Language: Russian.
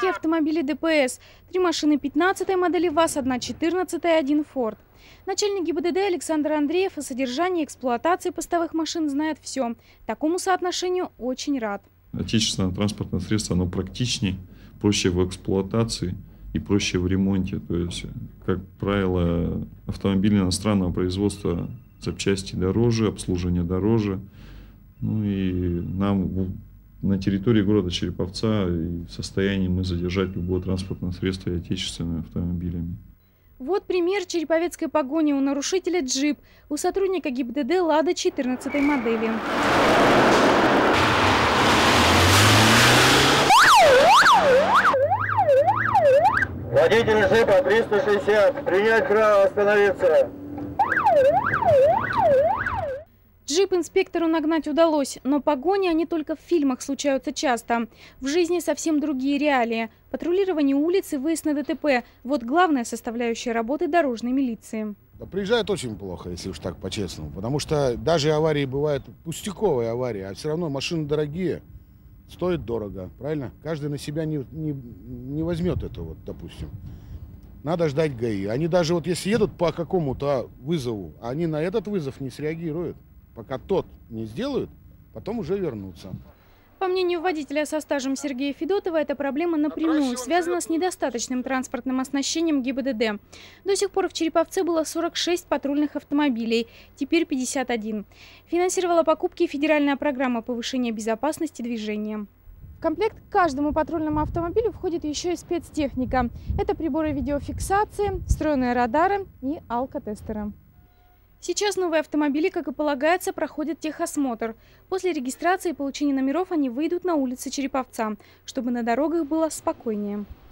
новенькие автомобили ДПС. 3 машины 15-й модели ВАЗ, 1 14-я, 1 Форд. Начальник ГИБДД Александр Андреев о содержании и эксплуатации постовых машин знает все. Такому соотношению очень рад. Отечественное транспортное средство, оно практичнее, проще в эксплуатации и проще в ремонте. То есть, как правило, автомобили иностранного производства, запчасти дороже, обслуживание дороже. Ну и нам на территории города Череповца и в состоянии мы задержать любое транспортное средство и отечественными автомобилями. Вот пример череповецкой погони. У нарушителя джип, у сотрудника ГИБДД «Лада» 14-й модели. Водитель джипа 360, принять право остановиться. Джип инспектору нагнать удалось, но погони, они только в фильмах случаются часто. В жизни совсем другие реалии. Патрулирование улиц и выезд на ДТП – вот главная составляющая работы дорожной милиции. Да, приезжают очень плохо, если уж так по-честному. Потому что даже аварии бывают пустяковые аварии, а все равно машины дорогие, стоят дорого, правильно? Каждый на себя не возьмет это, вот, допустим. Надо ждать ГАИ. Они даже вот если едут по какому-то вызову, они на этот вызов не среагируют. Пока тот не сделают, потом уже вернутся. По мнению водителя со стажем Сергея Федотова, эта проблема напрямую связана с недостаточным транспортным оснащением ГИБДД. До сих пор в Череповце было 46 патрульных автомобилей, теперь 51. Финансировала покупки федеральная программа повышения безопасности движения. В комплект к каждому патрульному автомобилю входит еще и спецтехника. Это приборы видеофиксации, встроенные радары и алкотестеры. Сейчас новые автомобили, как и полагается, проходят техосмотр. После регистрации и получения номеров они выйдут на улицы Череповца, чтобы на дорогах было спокойнее.